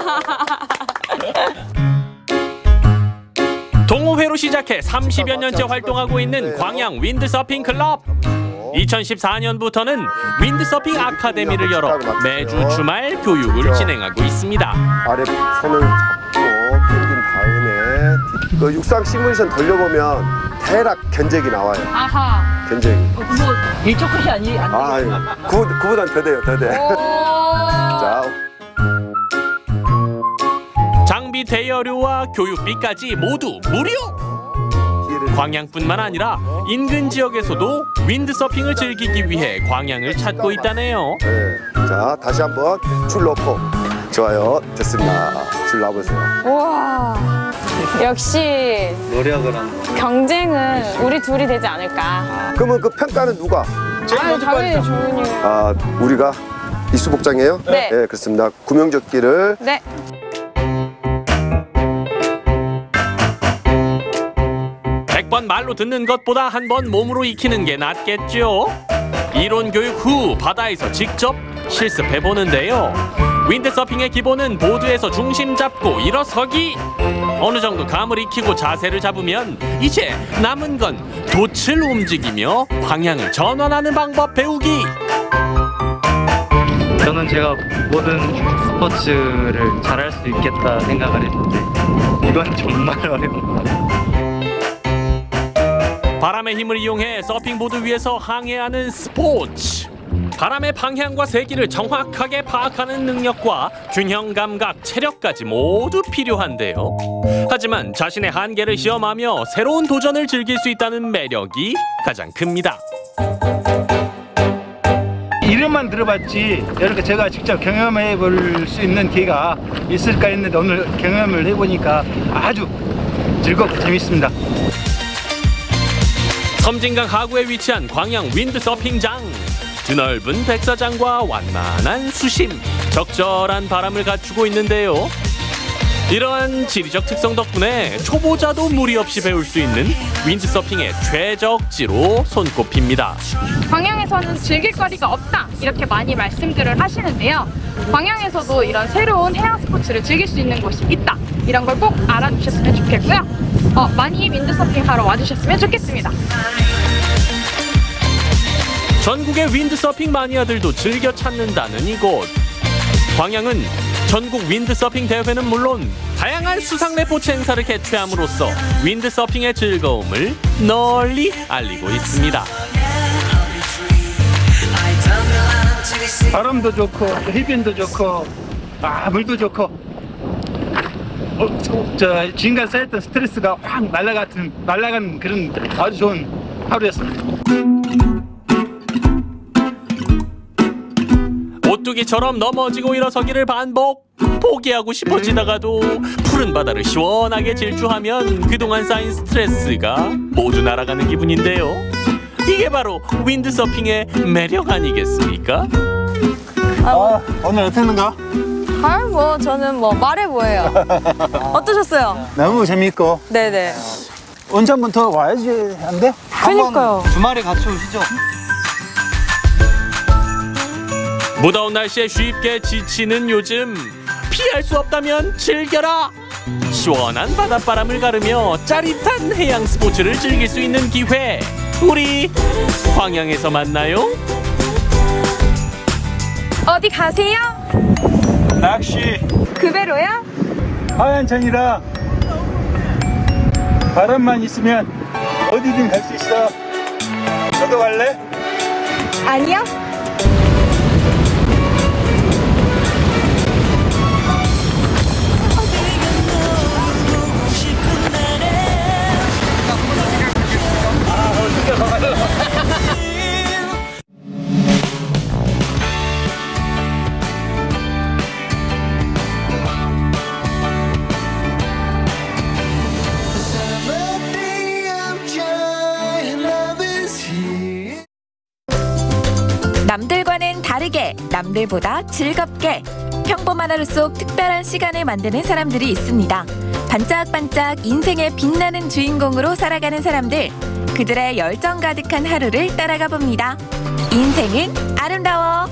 Speaker 24: 동호회로 시작해 삼십여 년째 활동하고 있는 광양 윈드서핑 클럽. 이천십사 년부터는 윈드서핑 아카데미를 열어 매주 주말 교육을 진행하고 있습니다.
Speaker 5: 아래 손을 잡고 당긴 다음에 그 육상 시뮬레이션 돌려보면 대략 견적이 나와요.
Speaker 26: 아하.
Speaker 5: 견적이.
Speaker 26: 어, 뭐 일조 컷이 아니 안
Speaker 5: 아, 그, 그보단 더 돼요, 더 돼. 자.
Speaker 24: 장비 대여료와 교육비까지 모두 무료! 광양뿐만 아니라 인근 지역에서도 윈드서핑을 즐기기 위해 광양을 찾고 있다네요.
Speaker 5: 네. 자, 다시 한번 줄 놓고. 좋아요. 됐습니다. 줄 놔보세요.
Speaker 26: 우와. 역시
Speaker 5: 노력을 한 거.
Speaker 26: 경쟁은 우리 둘이 되지 않을까.
Speaker 5: 그러면 그 평가는 누가?
Speaker 26: 아유, 당연히 주문이.
Speaker 5: 아, 우리가 이수복장이에요?
Speaker 26: 네.
Speaker 5: 네, 그렇습니다. 구명조끼를.
Speaker 26: 네.
Speaker 24: 백 번 말로 듣는 것보다 한 번 몸으로 익히는 게 낫겠죠. 이론 교육 후 바다에서 직접 실습해 보는데요. 윈드서핑의 기본은 보드에서 중심 잡고 일어서기. 어느 정도 감을 익히고 자세를 잡으면 이제 남은 건 돛을 움직이며 방향을 전환하는 방법 배우기.
Speaker 3: 저는 제가 모든 스포츠를 잘할 수 있겠다 생각을 했는데 이건 정말 어려운.
Speaker 24: 바람의 힘을 이용해 서핑보드 위에서 항해하는 스포츠. 바람의 방향과 세기를 정확하게 파악하는 능력과 균형 감각, 체력까지 모두 필요한데요. 하지만 자신의 한계를 시험하며 새로운 도전을 즐길 수 있다는 매력이 가장 큽니다.
Speaker 25: 이름만 들어봤지 이렇게 제가 직접 경험해 볼 수 있는 기회가 있을까 했는데 오늘 경험을 해보니까 아주 즐겁고 재밌습니다.
Speaker 24: 섬진강 하구에 위치한 광양 윈드서핑장. 드넓은 백사장과 완만한 수심, 적절한 바람을 갖추고 있는데요. 이러한 지리적 특성 덕분에 초보자도 무리 없이 배울 수 있는 윈드서핑의 최적지로 손꼽힙니다.
Speaker 7: 광양에서는 즐길 거리가 없다 이렇게 많이 말씀들을 하시는데요. 광양에서도 이런 새로운 해양 스포츠를 즐길 수 있는 곳이 있다. 이런 걸 꼭 알아주셨으면 좋겠고요. 어, 많이 윈드서핑 하러 와주셨으면 좋겠습니다.
Speaker 24: 전국의 윈드서핑 마니아들도 즐겨 찾는다는 이곳. 광양은 전국 윈드서핑 대회는 물론 다양한 수상 레포츠 행사를 개최함으로써 윈드서핑의 즐거움을 널리 알리고 있습니다.
Speaker 25: 바람도 좋고 해변도 좋고 아 물도 좋고 어, 저, 저 지금까지 쌓였던 스트레스가 확 날아가는 날아간 그런 아주 좋은 하루였습니다.
Speaker 24: 오뚜기처럼 넘어지고 일어서기를 반복. 포기하고 싶어지다가도 푸른 바다를 시원하게 질주하면 그동안 쌓인 스트레스가 모두 날아가는 기분인데요. 이게 바로 윈드서핑의 매력 아니겠습니까?
Speaker 8: 아, 오늘 어땠는가?
Speaker 9: 아, 뭐 저는 뭐 말해 뭐예요. 어떠셨어요?
Speaker 8: 너무 재밌고.
Speaker 9: 네네.
Speaker 8: 언제 한 번 더 와야지 안 돼?
Speaker 9: 그러니까요.
Speaker 8: 주말에 같이 오시죠.
Speaker 24: 무더운 날씨에 쉽게 지치는 요즘, 피할 수 없다면 즐겨라! 시원한 바닷바람을 가르며 짜릿한 해양 스포츠를 즐길 수 있는 기회, 우리 광양에서 만나요.
Speaker 9: 어디 가세요?
Speaker 8: 낚시.
Speaker 9: 그 배로요?
Speaker 8: 하얀 천이라 바람만 있으면 어디든 갈 수 있어. 너도 갈래?
Speaker 9: 아니요.
Speaker 11: 남들과는 다르게, 남들보다 즐겁게 평범한 하루 속 특별한 시간을 만드는 사람들이 있습니다. 반짝반짝 인생의 빛나는 주인공으로 살아가는 사람들, 그들의 열정 가득한 하루를 따라가 봅니다. 인생은 아름다워.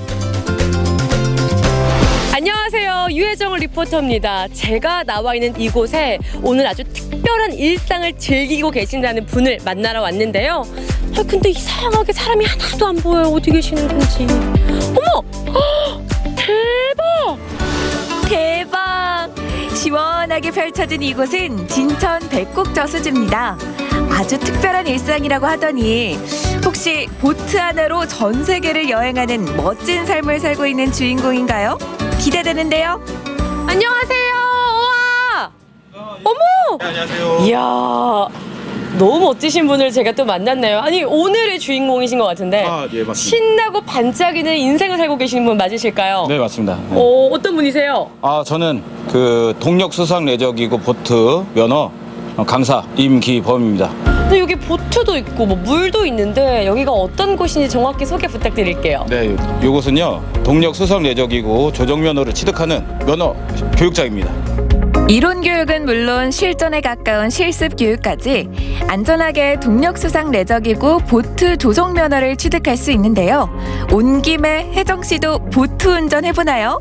Speaker 12: 안녕하세요, 유혜정 리포터입니다. 제가 나와 있는 이곳에 오늘 아주 특별한 일상을 즐기고 계신다는 분을 만나러 왔는데요. 아, 근데 이상하게 사람이 하나도 안 보여요. 어디 계시는 건지. 어머! 허! 대박!
Speaker 11: 대박! 시원하게 펼쳐진 이곳은 진천 백곡저수지입니다. 아주 특별한 일상이라고 하더니 혹시 보트 하나로 전 세계를 여행하는 멋진 삶을 살고 있는 주인공인가요? 기대되는데요.
Speaker 12: 안녕하세요. 우와! 어머!
Speaker 8: 네, 안녕하세요.
Speaker 12: 이야, 너무 멋지신 분을 제가 또 만났네요. 아니, 오늘의 주인공이신 것 같은데.
Speaker 14: 아, 예, 맞습니다.
Speaker 12: 신나고 반짝이는 인생을 살고 계시는 분 맞으실까요?
Speaker 14: 네, 맞습니다. 네.
Speaker 12: 어, 어떤 분이세요?
Speaker 14: 아, 저는 그 동력 수상 레저기구 보트 면허 강사 임기범입니다.
Speaker 12: 근데 여기 보트도 있고 뭐 물도 있는데 여기가 어떤 곳인지 정확히 소개 부탁드릴게요.
Speaker 14: 네, 이곳은요 동력 수상 레저기구 조정 면허를 취득하는 면허 교육장입니다.
Speaker 11: 이론 교육은 물론 실전에 가까운 실습 교육까지 안전하게 동력 수상 레저기구 보트 조종 면허를 취득할 수 있는데요. 온 김에 혜정 씨도 보트 운전 해보나요?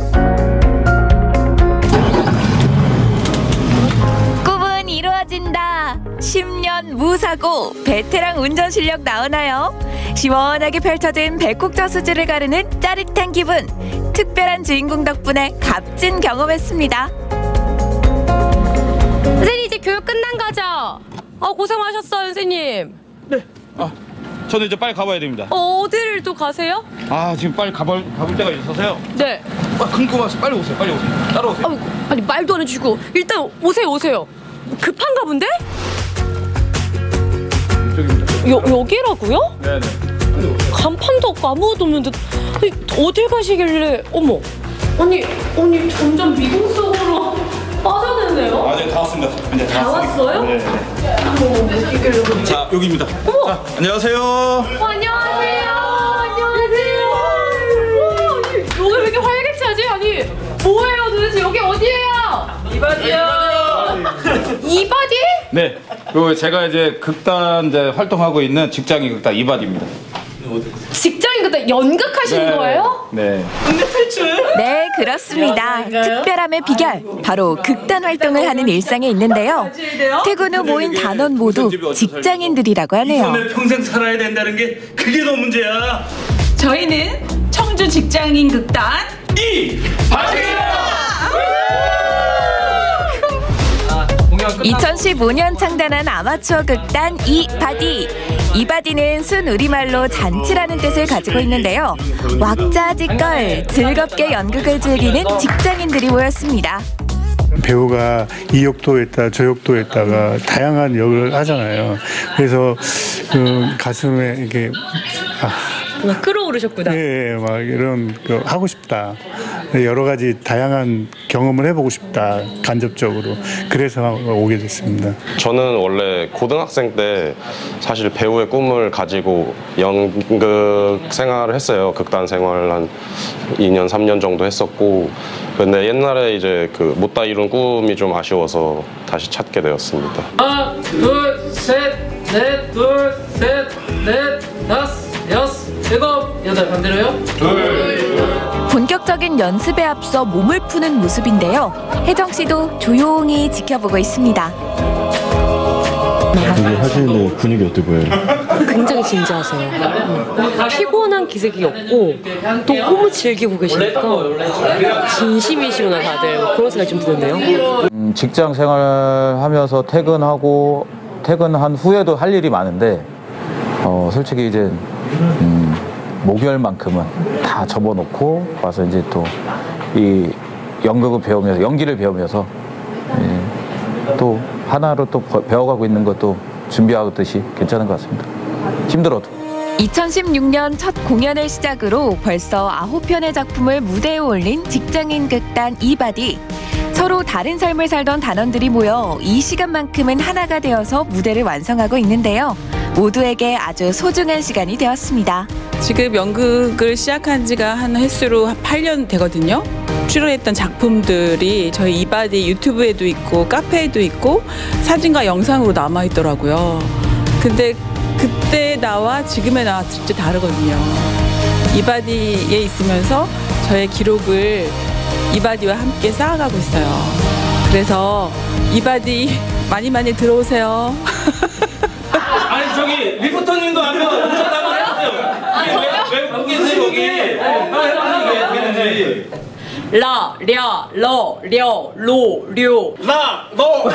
Speaker 11: 꿈은 이루어진다. 십 년 무사고 베테랑 운전 실력 나오나요? 시원하게 펼쳐진 백곡저수지를 가르는 짜릿한 기분. 특별한 주인공 덕분에 값진 경험했습니다.
Speaker 12: 선생님, 이제 교육 끝난 거죠? 어, 고생하셨어요, 선생님.
Speaker 14: 네. 아, 저는 이제 빨리 가봐야 됩니다.
Speaker 12: 어, 어디를 또 가세요?
Speaker 14: 아, 지금 빨리 가볼, 가볼 데가 있어서요.
Speaker 12: 네.
Speaker 14: 아, 금고 와서 빨리 오세요. 빨리 오세요. 따라오세요.
Speaker 12: 아이고, 아니, 말도 안 해주시고 일단 오세요, 오세요. 급한가 본데?
Speaker 14: 이쪽입니다.
Speaker 12: 여, 여기라고요?
Speaker 14: 네네.
Speaker 12: 간판도 없고 아무것도 없는데 아니, 어딜 가시길래. 어머, 아니, 아니 점점 미궁 속으로 빠져드네요.
Speaker 14: 아, 네, 다 왔습니다.
Speaker 8: 이제
Speaker 12: 다 왔어요?
Speaker 8: 네. 자, 여기입니다. 자, 안녕하세요.
Speaker 12: 어, 안녕하세요. 안녕하세요. 우와, 여기 왜 이렇게 활기차지? 아니, 뭐예요 도대체? 여기 어디예요? 이바디요. 이바디?
Speaker 8: 네. 그리고 제가 이제 극단 이제 활동하고 있는 직장인 극단 이바디입니다.
Speaker 12: 직장인 그때 연극하시는
Speaker 8: 네.
Speaker 12: 거예요?
Speaker 8: 네.
Speaker 12: 근데 탈출?
Speaker 11: 네, 그렇습니다. 특별함의 비결, 바로 극단 활동을 하는 일상에 있는데요. 퇴근 후 모인 단원 모두 직장인들이라고 하네요.
Speaker 8: 이번에 평생 살아야 된다는 게 그게 더 문제야.
Speaker 6: 저희는 청주 직장인 극단 이바디입니다.
Speaker 11: 이천십오 년 창단한 아마추어 극단 이바디. 이바디는 순 우리말로 잔치라는 뜻을 가지고 있는데요. 왁자지껄 즐겁게 연극을 즐기는 직장인들이 모였습니다.
Speaker 10: 배우가 이 역도 했다 저 역도 했다가 다양한 역을 하잖아요. 그래서 그 가슴에 이렇게 아,
Speaker 12: 막 끌어오르셨구나.
Speaker 10: 예, 막 이런 그 하고 싶다. 여러 가지 다양한 경험을 해보고 싶다. 간접적으로. 그래서 오게 됐습니다.
Speaker 13: 저는 원래 고등학생 때 사실 배우의 꿈을 가지고 연극 생활을 했어요. 극단 생활을 한 이 년, 삼 년 정도 했었고, 근데 옛날에 이제 그 못다 이룬 꿈이 좀 아쉬워서 다시 찾게 되었습니다.
Speaker 3: 하나, 둘, 셋, 넷, 둘, 셋, 넷, 다섯, 여섯, 일곱, 여덟. 반대로요? 둘.
Speaker 11: 본격적인 연습에 앞서 몸을 푸는 모습인데요. 혜정 씨도 조용히 지켜보고 있습니다.
Speaker 15: 여기 하시는 근육이 어때 보여요?
Speaker 12: 굉장히 진지하세요. 피곤한 기색이 없고 또 너무 즐기고 계시니까 진심이시구나 다들. 그런 생각이 좀 드는데요.
Speaker 14: 음, 직장 생활하면서 퇴근하고 퇴근한 후에도 할 일이 많은데 어, 솔직히 이제 음, 목요일만큼은 다 접어놓고 와서 이제 또 이 연극을 배우면서 연기를 배우면서 예, 또 하나로 또 배워가고 있는 것도 준비하듯이 괜찮은 것 같습니다. 힘들어도.
Speaker 11: 이천십육 년 첫 공연을 시작으로 벌써 아홉 편의 작품을 무대에 올린 직장인 극단 이바디. 서로 다른 삶을 살던 단원들이 모여 이 시간만큼은 하나가 되어서 무대를 완성하고 있는데요. 모두에게 아주 소중한 시간이 되었습니다.
Speaker 6: 지금 연극을 시작한 지가 한 횟수로 팔 년 되거든요. 출연했던 작품들이 저희 이바디 유튜브에도 있고 카페에도 있고 사진과 영상으로 남아있더라고요. 근데 그때 나와 지금의 나와 진짜 다르거든요. 이바디에 있으면서 저의 기록을 이바디와 함께 쌓아가고 있어요. 그래서 이바디 많이 많이 들어오세요.
Speaker 8: 아니 저기 리포터님도 한번 인사 한번 해주세요. 왜 거기 계세요 거기? 한번 해주세요.
Speaker 12: 라, 랴, 러, 려, 로, 료.
Speaker 8: 라, 너.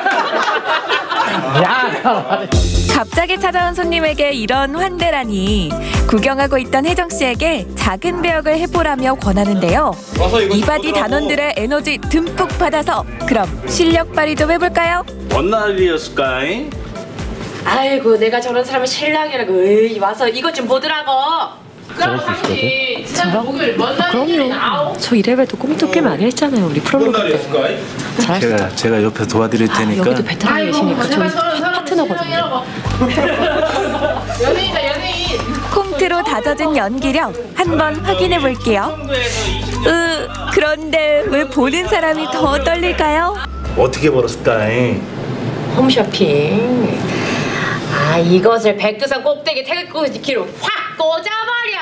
Speaker 11: 갑자기 찾아온 손님에게 이런 환대라니. 구경하고 있던 혜정 씨에게 작은 배역을 해보라며 권하는데요. 이바디 단원들의 에너지 듬뿍 받아서 그럼 실력 발휘 좀 해볼까요?
Speaker 8: 뭔 날이었을까잉?
Speaker 12: 아이고 내가 저런 사람의 신랑이라고. 에이, 와서 이것 좀 보더라고. 그럼 당신 지난 목요일 먼 날이 나오.
Speaker 18: 저 이래봬도 꿈도 꽤 많이 했잖아요. 우리 프로그램 때.
Speaker 22: 제가 제가 옆에 도와드릴 테니까.
Speaker 18: 아, 여기도 베테랑이 계시니까 좀 파트너거든요.
Speaker 12: 연예인이다 연예인.
Speaker 11: 콩트로 다져진 연기력 한번 확인해 볼게요. 으, 그런데 왜 보는 사람이 더 떨릴까요?
Speaker 22: 어떻게 벌었을까잉?
Speaker 12: 홈쇼핑. 아 이것을 백두산 꼭대기 태극기로 확 꽂아버려.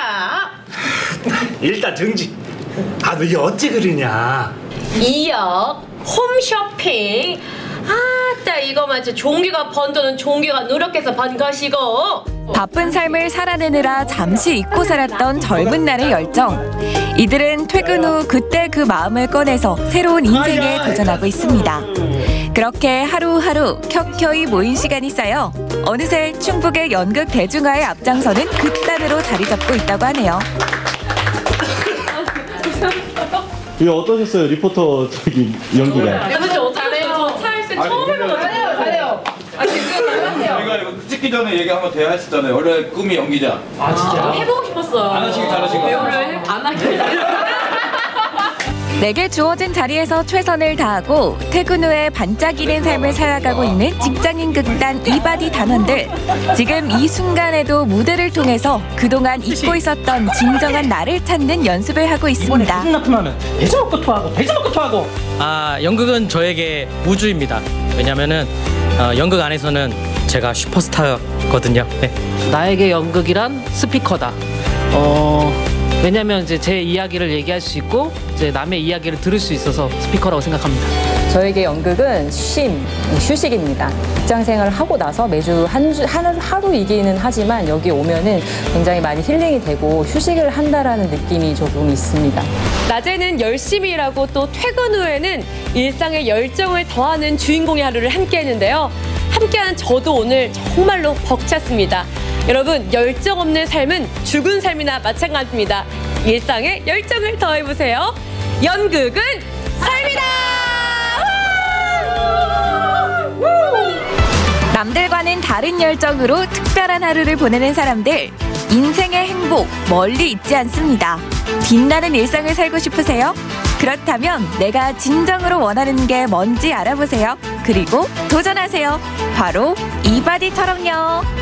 Speaker 22: 일단 정지. 아 너 이게 어찌 그러냐?
Speaker 12: 이역 홈쇼핑. 아따 이거 마치 종기가 번 돈은 종기가 노력해서 번 것이고.
Speaker 11: 바쁜 삶을 살아내느라 잠시 잊고 살았던 젊은 날의 열정. 이들은 퇴근 후 그때 그 마음을 꺼내서 새로운 인생에 도전하고 있습니다. 그렇게 하루하루 켜켜이 모인 시간이 쌓여 어느새 충북의 연극 대중화에 앞장서는 극단으로 자리 잡고 있다고 하네요.
Speaker 15: 이게 어떠셨어요? 리포터 저기 연기가.
Speaker 12: 근데 어떡해요? 사일생 처음 해봐가지고. 잘해요, 잘해요. 아, 지금 잘하세요.
Speaker 8: 우리가 이거 찍기 전에 얘기 한번 대화했었잖아요. 원래 꿈이 연기자.
Speaker 12: 아, 진짜? 해보고 싶었어요.
Speaker 8: 안 하시기 잘하신 것 같아요.
Speaker 12: 배우를 안 하길.
Speaker 11: 내게 주어진 자리에서 최선을 다하고 퇴근 후에 반짝이는 삶을 살아가고 있는 직장인 극단 이바디 단원들. 지금 이 순간에도 무대를 통해서 그동안 잊고 있었던 진정한 나를 찾는 연습을 하고 있습니다.
Speaker 2: 무슨 납품하면 돼지 먹고 토하고 돼지 먹고 토하고. 아, 연극은 저에게 우주입니다. 왜냐면은 어, 연극 안에서는 제가 슈퍼스타거든요. 네.
Speaker 3: 나에게 연극이란 스피커다. 어, 왜냐면 이제 제 이야기를 얘기할 수 있고 이제 남의 이야기를 들을 수 있어서 스피커라고 생각합니다.
Speaker 16: 저에게 연극은 쉼, 휴식입니다. 직장 생활을 하고 나서 매주 한 주, 한 하루이기는 하지만 여기 오면은 굉장히 많이 힐링이 되고 휴식을 한다라는 느낌이 조금 있습니다.
Speaker 12: 낮에는 열심히 일하고 또 퇴근 후에는 일상의 열정을 더하는 주인공의 하루를 함께 했는데요. 함께한 저도 오늘 정말로 벅찼습니다. 여러분, 열정 없는 삶은 죽은 삶이나 마찬가지입니다. 일상에 열정을 더해보세요. 연극은 삶이다!
Speaker 11: 남들과는 다른 열정으로 특별한 하루를 보내는 사람들. 인생의 행복 멀리 있지 않습니다. 빛나는 일상을 살고 싶으세요? 그렇다면 내가 진정으로 원하는 게 뭔지 알아보세요. 그리고 도전하세요. 바로 이바디처럼요.